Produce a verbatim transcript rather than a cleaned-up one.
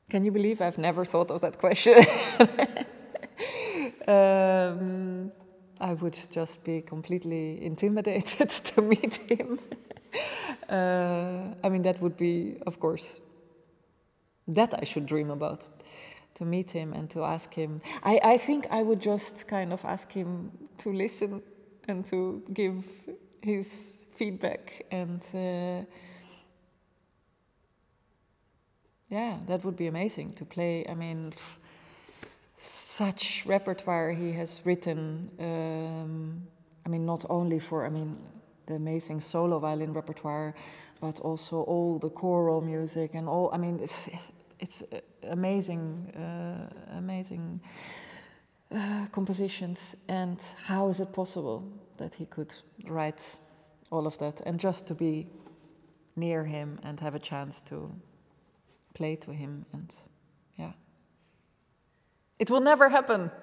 Can you believe I've never thought of that question? um, I would just be completely intimidated to meet him. uh, I mean, that would be, of course, that I should dream about, to meet him and to ask him. I, I think I would just kind of ask him to listen and to give his feedback, and uh, yeah, that would be amazing to play. I mean, such repertoire he has written. Um, I mean, not only for, I mean, the amazing solo violin repertoire, but also all the choral music and all. I mean, it's, it's amazing, uh, amazing uh, compositions. And how is it possible that he could write all of that? And just to be near him and have a chance to play to him, and yeah. It will never happen.